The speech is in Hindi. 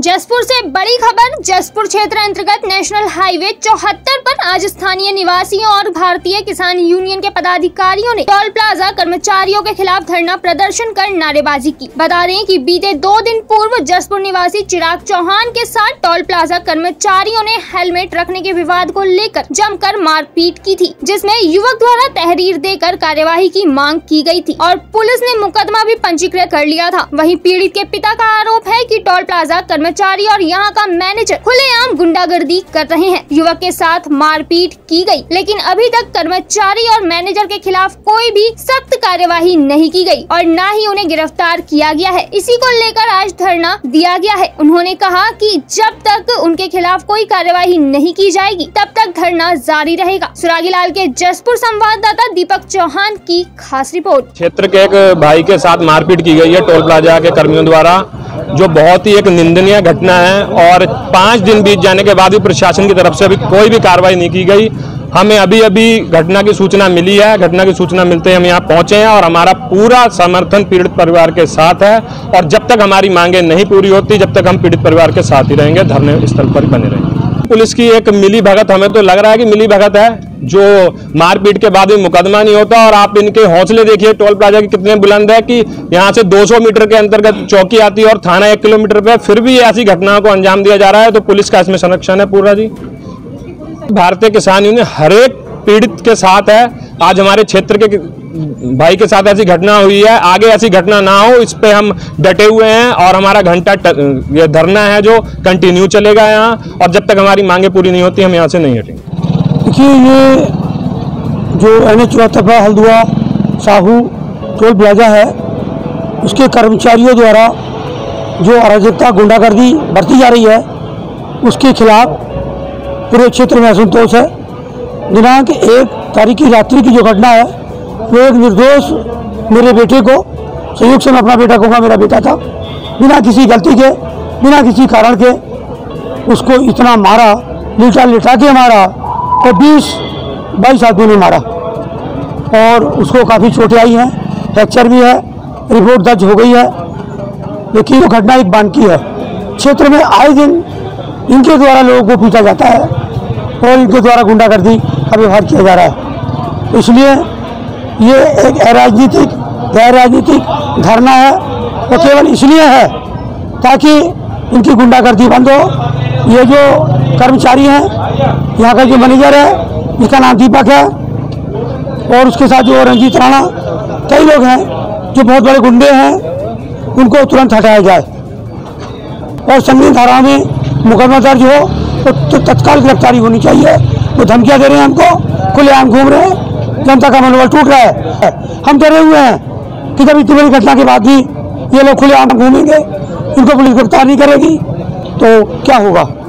जसपुर से बड़ी खबर। जसपुर क्षेत्र अंतर्गत नेशनल हाईवे 74 पर आज स्थानीय निवासियों और भारतीय किसान यूनियन के पदाधिकारियों ने टोल प्लाजा कर्मचारियों के खिलाफ धरना प्रदर्शन कर नारेबाजी की। बता दें कि बीते 2 दिन पूर्व जसपुर निवासी चिराग चौहान के साथ टोल प्लाजा कर्मचारियों ने हेलमेट रखने के विवाद को लेकर जमकर मारपीट की थी, जिसमें युवक द्वारा तहरीर देकर कार्यवाही की मांग की गई थी और पुलिस ने मुकदमा भी पंजीकृत कर लिया था। वहीं पीड़ित के पिता का आरोप है कि टोल प्लाजा कर्मचारी और यहाँ का मैनेजर खुलेआम गुंडागर्दी कर रहे हैं। युवक के साथ मारपीट की गई, लेकिन अभी तक कर्मचारी और मैनेजर के खिलाफ कोई भी सख्त कार्यवाही नहीं की गई और न ही उन्हें गिरफ्तार किया गया है। इसी को लेकर आज धरना दिया गया है। उन्होंने कहा कि जब तक उनके खिलाफ कोई कार्यवाही नहीं की जाएगी तब तक धरना जारी रहेगा। सुरागीलाल के जसपुर संवाददाता दीपक चौहान की खास रिपोर्ट। क्षेत्र के एक भाई के साथ मारपीट की गई है टोल प्लाजा के कर्मियों द्वारा, जो बहुत ही एक निंदनीय घटना है और 5 दिन बीत जाने के बाद भी प्रशासन की तरफ से अभी कोई भी कार्रवाई नहीं की गई। हमें अभी घटना की सूचना मिली है। घटना की सूचना मिलते ही हम यहाँ पहुंचे हैं और हमारा पूरा समर्थन पीड़ित परिवार के साथ है और जब तक हमारी मांगे नहीं पूरी होती जब तक हम पीड़ित परिवार के साथ ही रहेंगे, धरने स्थल पर बने रहेंगे। पुलिस की एक मिली भगत, हमें तो लग रहा है कि मिली भगत है, जो मारपीट के बाद भी मुकदमा नहीं होता। और आप इनके हौसले देखिए टोल प्लाजा के कितने बुलंद है कि यहाँ से 200 मीटर के अंतर्गत चौकी आती है और थाना 1 किलोमीटर पे, फिर भी ऐसी घटनाओं को अंजाम दिया जा रहा है। तो पुलिस का इसमें संरक्षण है पूरा जी। भारतीय किसान यूनियन हर एक पीड़ित के साथ है। आज हमारे क्षेत्र के भाई के साथ ऐसी घटना हुई है, आगे ऐसी घटना ना हो इस पे हम डटे हुए हैं और हमारा घंटा ये धरना है जो कंटिन्यू चलेगा यहाँ, और जब तक हमारी मांगे पूरी नहीं होती हम यहाँ से नहीं हटेंगे। देखिए, ये जो NH74 हल्द्वारा साहू टोल प्लाजा है, उसके कर्मचारियों द्वारा जो अराजकता गुंडागर्दी बरती जा रही है उसके खिलाफ पूरे क्षेत्र में असंतोष है। दिनांक 1 तारीख की रात्रि की जो घटना है वो एक निर्दोष मेरे बेटे को, संयोग से मैं अपना बेटा कहूँगा, मेरा बेटा था, बिना किसी गलती के बिना किसी कारण के उसको इतना मारा, लिटा के मारा और 20-22 आदमियों ने मारा और उसको काफ़ी चोटें आई हैं, फ्रैक्चर भी है, रिपोर्ट दर्ज हो गई है। लेकिन वो घटना एक बान की है। क्षेत्र में आए दिन इनके द्वारा लोगों को पीटा जाता है और इनके द्वारा गुंडागर्दी का व्यवहार किया जा रहा है। तो इसलिए ये एक अराजनीतिक गैर राजनीतिक धरना है, वो केवल इसलिए है ताकि इनकी गुंडागर्दी बंद हो। ये जो कर्मचारी हैं, यहाँ का जो मैनेजर है जिसका नाम दीपक है और उसके साथ जो रंजीत राणा, कई लोग हैं जो बहुत बड़े गुंडे हैं, उनको तुरंत हटाया जाए और संगीन धारा में मुकदमा दर्ज हो तो तत्काल गिरफ्तारी होनी चाहिए। वो धमकियाँ दे रहे हैं, हमको खुलेआम घूम रहे हैं, जनता का मनोबल टूट रहा है। हम डरे हुए हैं कि जब इतनी बड़ी घटना के बाद भी ये लोग खुलेआम घूमेंगे, इनको पुलिस गिरफ्तार नहीं करेगी तो क्या होगा।